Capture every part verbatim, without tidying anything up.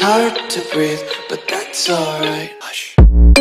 hard to breathe, but that's alright. Hush.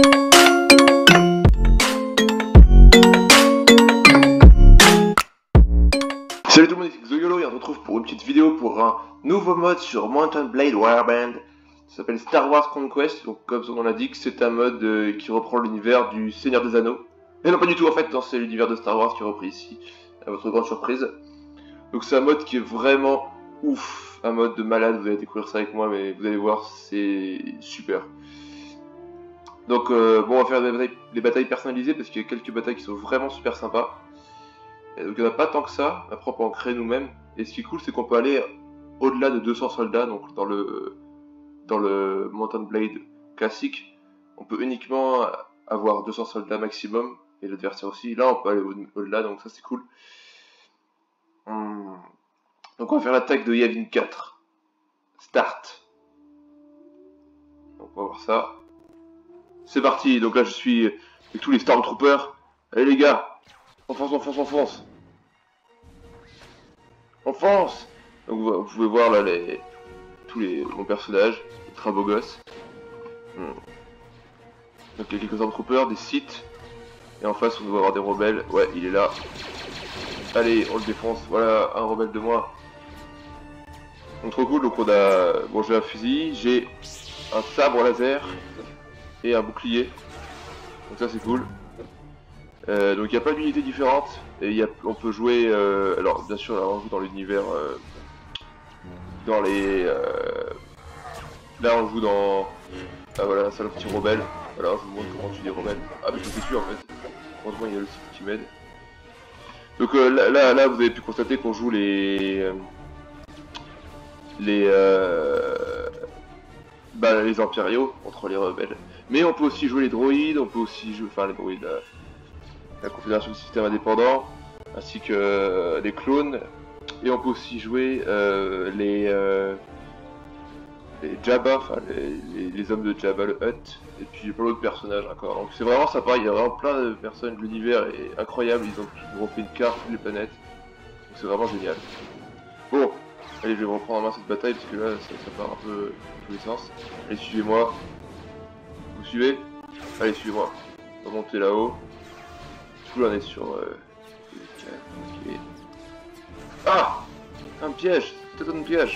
Salut tout le monde, c'est XoYolo et on se retrouve pour une petite vidéo pour un nouveau mode sur Mount and Blade Warband. Ça s'appelle Star Wars Conquest, donc comme son nom l'indique, c'est un mode euh, qui reprend l'univers du Seigneur des Anneaux. Mais non, pas du tout en fait, c'est l'univers de Star Wars qui est repris ici, à votre grande surprise. Donc c'est un mode qui est vraiment ouf, un mode de malade, vous allez découvrir ça avec moi, mais vous allez voir, c'est super. Donc euh, bon, on va faire des batailles, des batailles personnalisées parce qu'il y a quelques batailles qui sont vraiment super sympas. Et donc il n'y en a pas tant que ça, après on peut en créer nous-mêmes. Et ce qui est cool, c'est qu'on peut aller au-delà de deux cents soldats, donc dans le dans le Mount and Blade classique, on peut uniquement avoir deux cents soldats maximum, et l'adversaire aussi. Là on peut aller au-delà, donc ça c'est cool. Hum. Donc on va faire l'attaque de Yavin quatre. Start. Donc on va voir ça. C'est parti, donc là je suis avec tous les Stormtroopers. Allez les gars, on fonce, on fonce, on fonce. On fonce. Donc vous, vous pouvez voir là les, tous les bons personnages, les très beaux gosses. Hmm. Donc il y a quelques Stormtroopers, des Sith. Et en face on doit avoir des rebelles. Ouais, il est là. Allez, on le défonce. Voilà, un rebelle de moins. Donc trop cool, donc on a... Bon, j'ai un fusil, j'ai un sabre laser et un bouclier. Donc ça c'est cool. Euh, donc il y a plein d'unités différentes et y a, on peut jouer, euh, alors bien sûr là on joue dans l'univers, euh, dans les, euh, là on joue dans, ah voilà, ça le petit rebelle, voilà je vous montre comment tuer des rebelles, ah mais je suis sûr en fait, heureusement il y a le site qui m'aide. Donc euh, là, là, là vous avez pu constater qu'on joue les, euh, les, euh, bah, les impériaux contre les rebelles, mais on peut aussi jouer les droïdes, on peut aussi jouer, enfin les droïdes, euh, la Confédération du système indépendant, ainsi que euh, les clones, et on peut aussi jouer euh, les, euh, les Jabba, enfin les, les, les hommes de Jabba le Hutt, et puis plein d'autres personnages encore. Donc c'est vraiment sympa, il y a vraiment plein de personnes, l'univers est incroyable, ils ont, ils ont fait une carte, toutes les planètes, donc c'est vraiment génial. Bon, allez je vais reprendre en main cette bataille, parce que là ça, ça part un peu dans tous les sens. Allez suivez-moi, vous suivez? Allez suivez-moi, on va monter là-haut. Du coup là on est sur euh... okay. Ah, un piège, c'est un piège.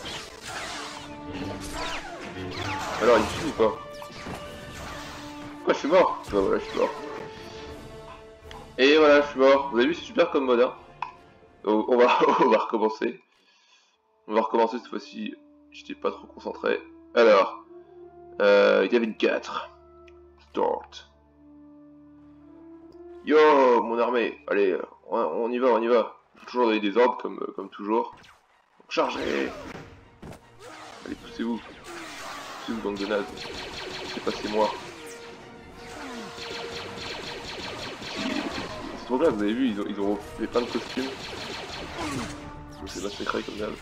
Alors il me suit ou pas? Quoi, je suis mort? Bah voilà, je suis mort. Et voilà, je suis mort. Vous avez vu, c'est super comme mode, hein. Donc, on va, on va recommencer. On va recommencer cette fois-ci. J'étais pas trop concentré. Alors, euh, Yavin quatre. Start. Yo, mon armée, allez, on, on y va, on y va. Faut toujours donner des ordres comme, comme toujours. Donc, chargez. Allez, poussez-vous. Poussez-vous, bande de nazes. C'est passé moi. C'est trop bien, vous avez vu, ils ont, ils ont fait plein de costumes. Donc c'est massacré comme d'hab.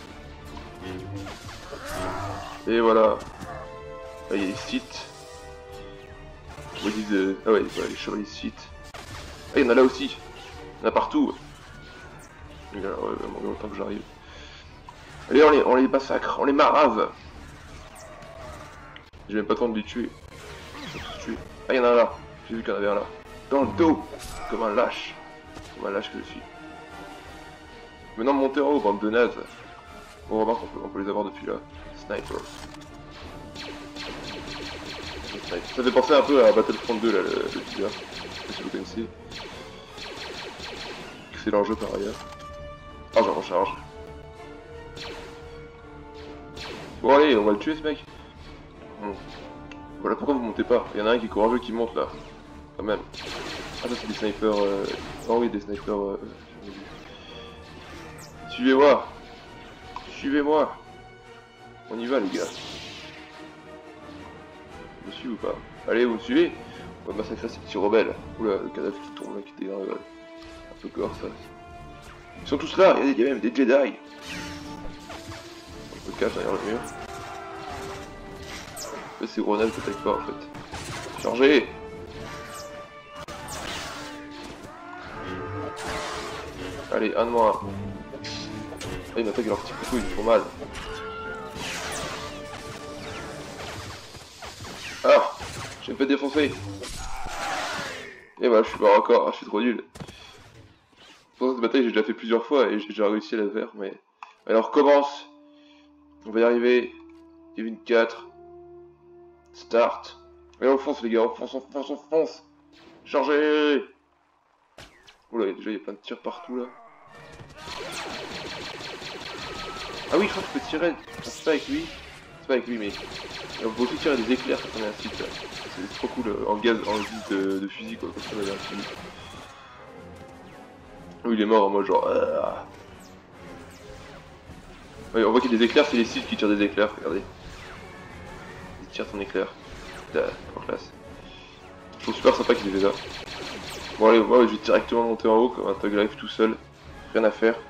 Et voilà. Là, il y a les Sith. Ils disent, euh... ah ouais, voilà, les chevaliers Sith. Ah, il y en a là aussi. Il y en a partout. Il y en a vraiment longtemps que j'arrive. Allez, on les, on les massacre, on les marave. J'ai même pas le temps de les tuer. Ils sont tous tués. Ah, il y en a un là. J'ai vu qu'il y en avait un là. Dans le dos. Comme un lâche. Comme un lâche que je suis. Maintenant, montez en haut, bande de nazes. Bon, remarque, on peut, on peut les avoir depuis là. Sniper. Ça fait penser un peu à Battlefront deux, là, le, le teaser. Je sais pas si vous connaissez. Excellent jeu par ailleurs. Ah, j'en recharge. Bon, allez, on va le tuer ce mec. Bon. Voilà pourquoi vous montez pas. Il y en a un qui est courageux qui monte là. Quand même. Ah, ça c'est des snipers. Euh... Oh oui, des snipers. Euh... Suivez-moi. Suivez-moi. On y va, les gars. Vous me suivez ou pas? Allez, vous me suivez? On va massacrer ces petits rebelles. Oula, le cadavre qui tombe là, qui dégringole. Un peu gore ça. Ils sont tous là, il y a même des Jedi. On se cache derrière le mur. Ces grenades t'attaquent pas en fait. Chargez! Allez, un de moins. Ah, ils m'attaquent leurs petits couteaux, ils font mal. Ah, j'ai fait défoncer. Et voilà, je suis mort encore, ah, je suis trop nul. Pour cette bataille, j'ai déjà fait plusieurs fois et j'ai déjà réussi à la faire, mais... Alors, on recommence. On va y arriver. Kevin quatre. Start. Et on fonce, les gars, on fonce, on fonce, on fonce. Chargez. Oula, déjà, il y a plein de tirs partout, là. Ah oui, je crois que je peux tirer. C'est pas avec lui. C'est pas avec lui, mais... On peut aussi tirer des éclairs quand on est un site, là. C'est trop cool, en gaz, en guise de, de fusil, quoi, quand on avait un fusil. Oh, il est mort, moi, genre... Euh... Oui, on voit qu'il y a des éclairs, c'est les sites qui tirent des éclairs, regardez. Ils tirent son éclair. Putain, en classe. Je trouve super sympa qu'il ait fait ça. Bon allez, moi je vais directement monter en haut comme un Thug Life tout seul. Rien à faire.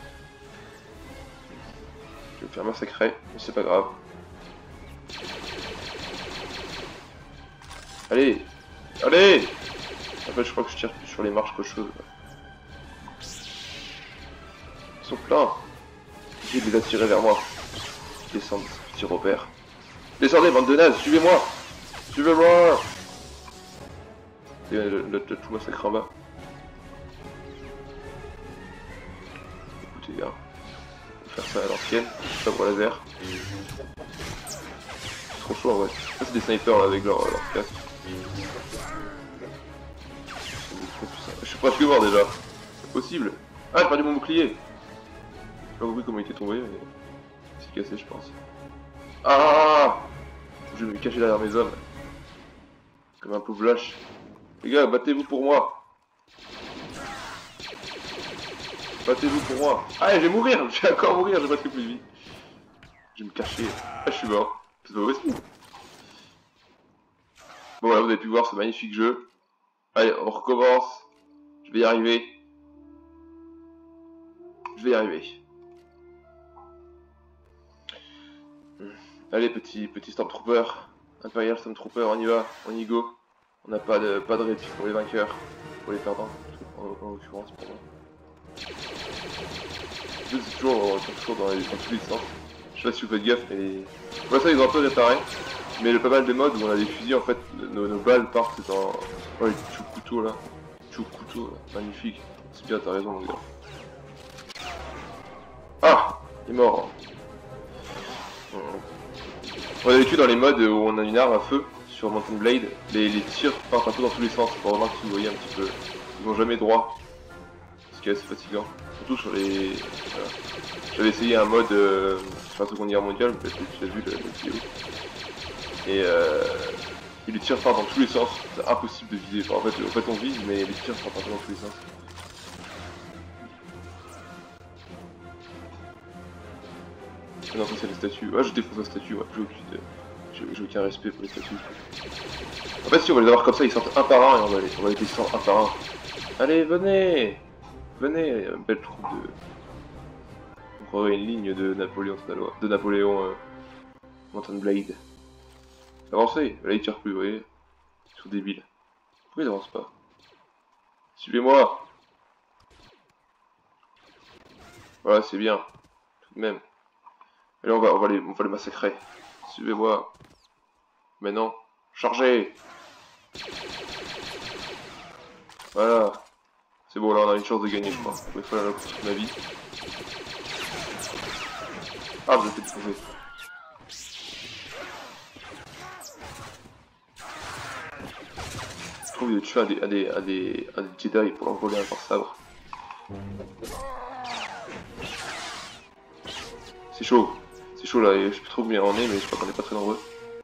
Je vais me faire massacrer, mais c'est pas grave. Allez. Allez. En fait je crois que je tire plus sur les marches qu'autre chose. Ils sont pleins. J'ai les attirer vers moi. Descendre, petit repère. Descendez, bande de nazes, suivez-moi. Suivez-moi. Et le, le, le tout massacre en bas. Écoutez, gars, on va faire ça à l'ancienne, sabre laser. C'est trop chaud en vrai. Ça, c'est des snipers là, avec leur, leur casque. Je suis presque mort déjà. C'est possible. Ah, j'ai perdu mon bouclier. J'ai pas compris comment il était tombé, mais c'est cassé, je pense. Ah, je vais me cacher derrière mes hommes. Comme un pauvre lâche. Les gars, battez-vous pour moi. Battez-vous pour moi. Ah, je vais mourir. Je vais encore mourir. J'ai presque plus de vie. Je vais me cacher. Ah, je suis mort. C'est pas possible. Bon, là, vous avez pu voir ce magnifique jeu. Allez, on recommence. Je vais y arriver. Je vais y arriver. Allez, petit, petit Stormtrooper. Imperial Stormtrooper, on y va. On y go. On n'a pas de, pas de répit pour les vainqueurs. Pour les perdants. En, en l'occurrence, pour moi. C'est toujours, toujours dans, les, dans tous les sens. Je sais pas si vous faites gaffe, mais les... Voilà, ça ils ont un peu réparé. Mais il y a pas mal de modes où on a des fusils, en fait, nos, nos balles partent dans... Oh, les petits couteaux là. Petits couteaux là, magnifique. C'est bien, t'as raison mon gars. Ah, il est mort. On a l'habitude dans les modes où on a une arme à feu sur Mountain Blade, les, les tirs partent un peu dans tous les sens, pour vraiment que vous voyez un petit peu. Ils vont jamais droit. Ce qui est assez fatigant. Surtout sur les... Voilà. J'avais essayé un mode euh, sur la Seconde Guerre mondiale, peut-être que tu as vu le, le vidéo. Et, euh, et les tirs partent dans tous les sens, c'est impossible de viser. Enfin, en, fait, en fait on vise mais les tirs partent un peu dans tous les sens. Non, ça c'est les statues. Ah, je défonce la statue, ouais. J'ai aucune... J'ai aucun respect pour les statues. En fait, si on va les avoir comme ça, ils sortent un par un et on va les, on va les descendre un par un. Allez, venez. Venez, une belle troupe de... On croirait une ligne de Napoléon, de Napoléon euh... Mountain Blade. Avancez, là ils tirent plus, vous voyez. Ils sont débiles. Pourquoi ils avancent pas? Suivez-moi. Voilà, c'est bien. Tout de même. Allez, on va, on va, les, on va les massacrer. Suivez-moi. Maintenant, chargez. Voilà. C'est bon, là on a une chance de gagner, je crois. Une fois là pour toute ma vie. Ah, vous êtes exposé. Je trouve de tuer à des, à des, à des, à des Jedi pour leur voler un leur sabre. C'est chaud. C'est chaud là, et je sais plus trop combien on est, mais je crois qu'on est pas très nombreux.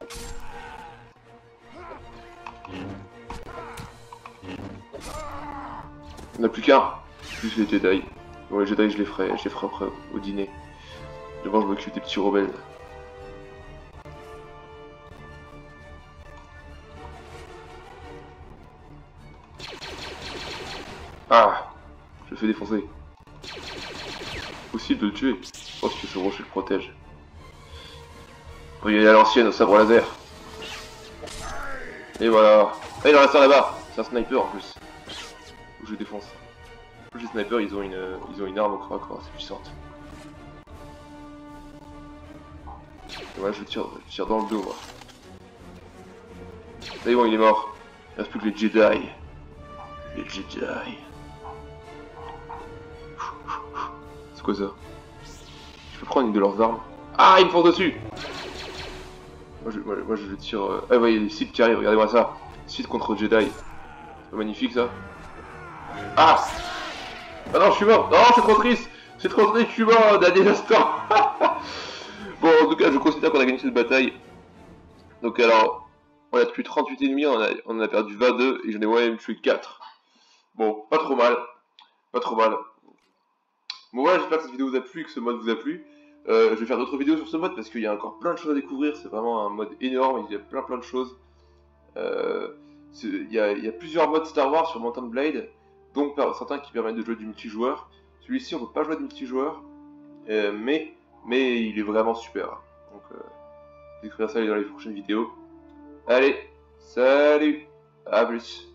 Il n'y en a plus qu'un. Plus les Jedi. Bon, les Jedi, je les ferai, je les ferai après au dîner. D'abord, je m'occupe des petits rebelles. Ah, je le fais défoncer. Possible de le tuer. Je pense que ce rocher le protège. Faut y aller à l'ancienne, au sabre laser. Et voilà. Ah, il en reste un là-bas. C'est un sniper en plus. Où je défonce. Les snipers, ils ont une, ils ont une arme au corps à corps assez puissante. Et voilà, je tire, je tire dans le dos, moi. C'est bon, il est mort. Il reste plus que les Jedi. Les Jedi. C'est quoi ça? Je peux prendre une de leurs armes. Ah, ils me foncent dessus. Moi je, moi, moi, je le tire... Euh... Ah ouais, il y a des Sith qui arrivent, regardez-moi ça. Sith contre Jedi. C'est magnifique ça. Ah. Ah non, je suis mort. Non, c'est trop triste. C'est trop triste, je suis mort. Dernier instant. Bon, en tout cas, je considère qu'on a gagné cette bataille. Donc alors, on a tué trente-huit ennemis, on, a, on en a perdu vingt-deux et j'en ai moi-même tué quatre. Bon, pas trop mal. Pas trop mal. Bon voilà, j'espère que cette vidéo vous a plu, que ce mode vous a plu. Euh, je vais faire d'autres vidéos sur ce mode parce qu'il y a encore plein de choses à découvrir. C'est vraiment un mode énorme, il y a plein plein de choses. Euh, il, y a, il y a plusieurs modes Star Wars sur Mountain Blade, donc certains qui permettent de jouer du multijoueur. Celui-ci on peut pas jouer de multijoueur, euh, mais, mais il est vraiment super. Donc euh, découvrir ça dans les prochaines vidéos. Allez, salut, à plus.